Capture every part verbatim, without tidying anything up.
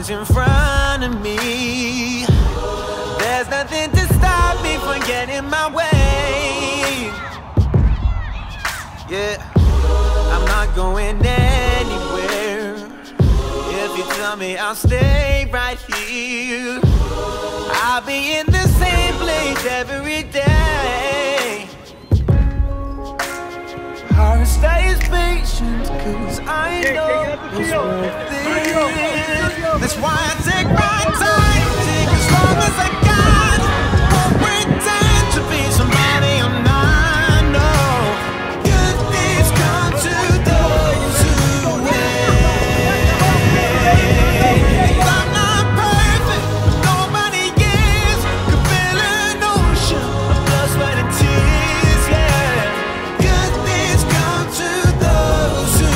sirens in front of me. There's nothing to stop me from getting my way. Yeah, I'm not going anywhere. If you tell me I'll stay right here, I'll be in the same place every day. Heart stays patient, cause I know it's worth it. That's why I take my time, take as long as I got. Won't pretend to be somebody I'm not, no. Good things come to those who wait. I'm not perfect, nobody is. Could feel an ocean of blood, sweat and tears, yeah. Good things come to those who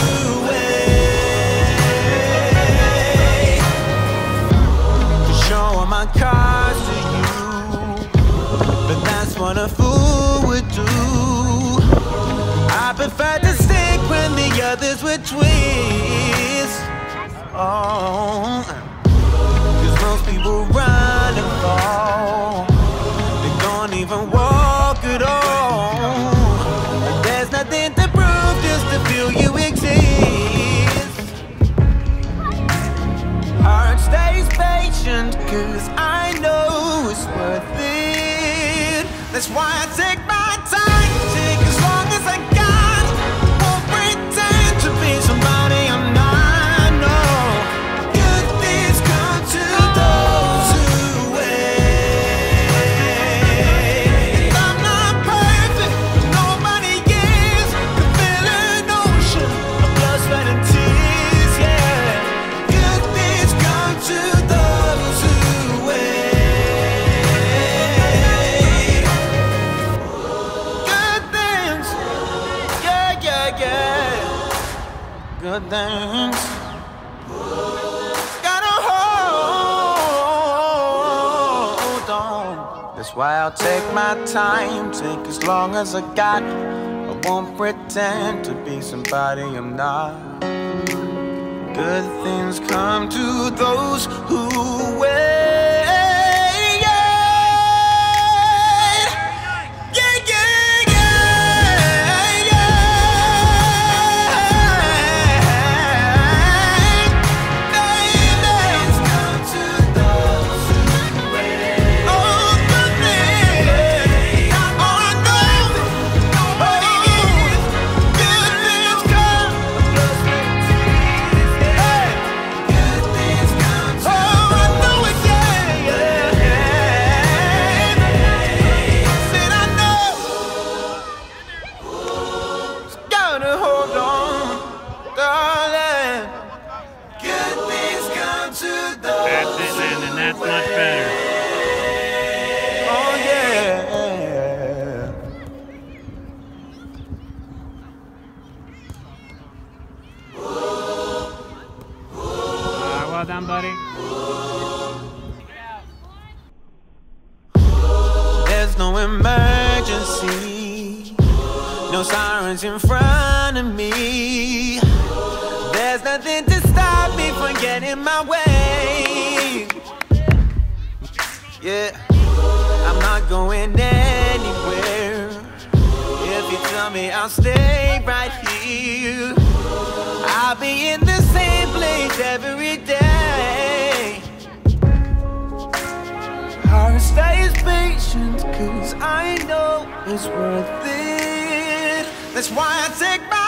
wait. Show all my cards to you, but that's what a fool would do. I prefer to stick when the others would twist. Oh, cause most people run and fall, they don't even walk at all. But there's nothing to prove, just to feel you exist. Heart stays patient, cause I know it's worth it. That's why I take my time, take as long as I got. Won't pretend to be somebody I'm not, no. Good things come to those who wait. I'm not perfect, nobody is. Could feel an ocean of blood, sweat and tears, yeah. Good things come to those who wait. Good things, yeah, yeah, yeah. Good things. Gotta hold on. That's why I'll take my time, take as long as I got. I won't pretend to be somebody I'm not. Good things come to those who wait. Yeah, yeah, yeah, yeah. Good things come to those who wait. Oh, good things. Oh, I know. Nobody is. Good things come. Hey. Good things come to. Oh, I know it, yeah, yeah, yeah. Said I know. Just gotta hold on, darling. Good things come to those. That's it, Landon. That's much better. Oh yeah. Uh, well done, buddy. There's no emergency, no sirens in front of me. There's nothing to stop me from getting my way. Yeah, I'm not going anywhere. If you tell me I'll stay right here, I'll be in the same place every day. Heart stays patient, cause I know it's worth it. That's why I take my